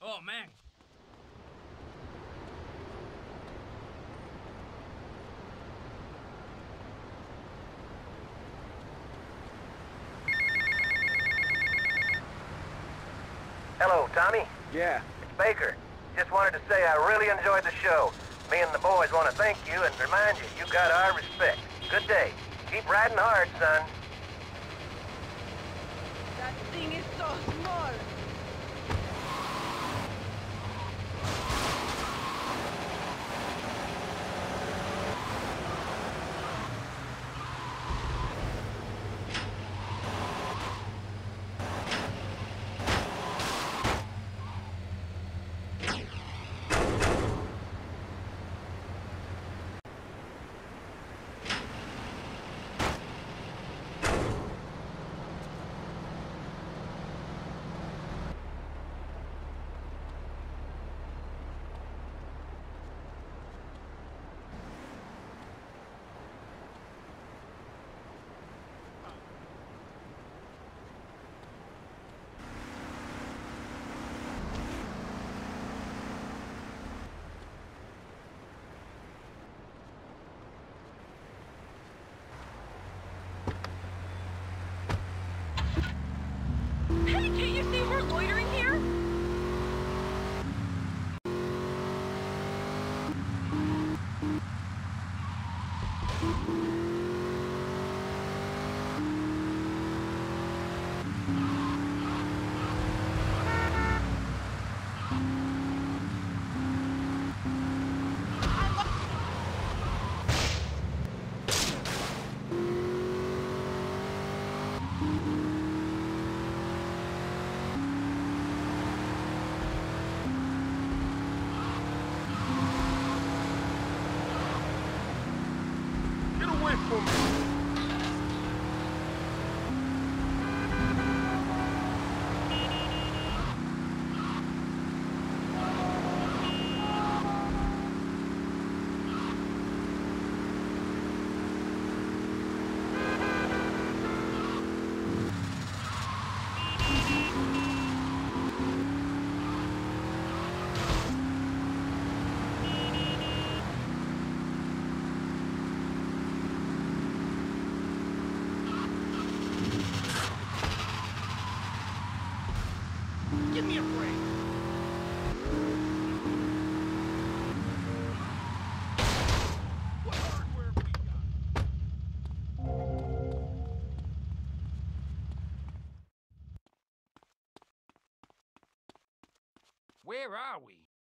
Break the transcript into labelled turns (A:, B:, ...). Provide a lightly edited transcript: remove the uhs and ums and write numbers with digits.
A: Oh, man.
B: Hello, Tommy.
C: Yeah.
B: It's Baker. Just wanted to say I really enjoyed the show. Me and the boys want to thank you and remind you you got our respect. Good day. Keep riding hard, son.
D: That thing is so small.
E: Hey, can't you see we're loitering here?
C: Get away from me!
A: Give me a break. What hardware have we got? Where are we?